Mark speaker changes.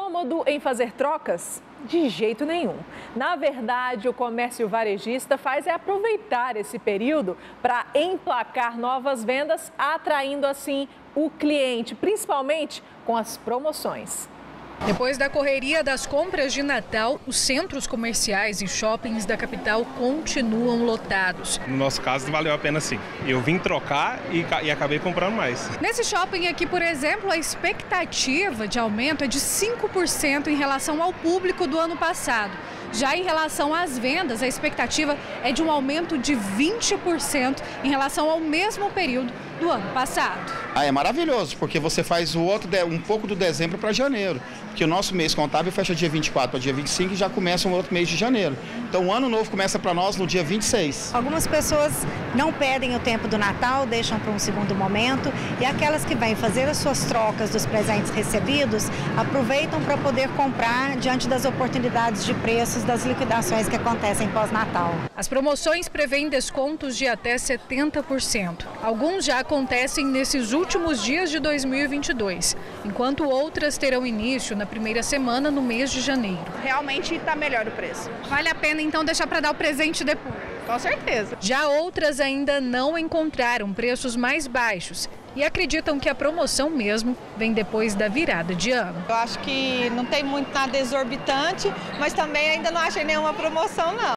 Speaker 1: Incômodo em fazer trocas? De jeito nenhum. Na verdade, o comércio varejista faz aproveitar esse período para emplacar novas vendas, atraindo assim o cliente, principalmente com as promoções.
Speaker 2: Depois da correria das compras de Natal, os centros comerciais e shoppings da capital continuam lotados.
Speaker 3: No nosso caso, valeu a pena sim. Eu vim trocar e acabei comprando mais.
Speaker 2: Nesse shopping aqui, por exemplo, a expectativa de aumento é de 5% em relação ao público do ano passado. Já em relação às vendas, a expectativa é de um aumento de 20% em relação ao mesmo período do ano passado.
Speaker 4: É maravilhoso, porque você faz um pouco do dezembro para janeiro. Porque o nosso mês contábil fecha dia 24 para dia 25 e já começa um outro mês de janeiro. Então o ano novo começa para nós no dia 26.
Speaker 5: Algumas pessoas não pedem o tempo do Natal, deixam para um segundo momento. E aquelas que vêm fazer as suas trocas dos presentes recebidos, aproveitam para poder comprar diante das oportunidades de preços das liquidações que acontecem pós-Natal.
Speaker 2: As promoções prevêem descontos de até 70%. Alguns já acontecem nesses últimos dias de 2022, enquanto outras terão início na primeira semana no mês de janeiro.
Speaker 6: Realmente está melhor o preço.
Speaker 2: Vale a pena então deixar para dar o presente depois?
Speaker 6: Com certeza.
Speaker 2: Já outras ainda não encontraram preços mais baixos e acreditam que a promoção mesmo vem depois da virada de ano.
Speaker 6: Eu acho que não tem muito nada exorbitante, mas também ainda não achei nenhuma promoção não.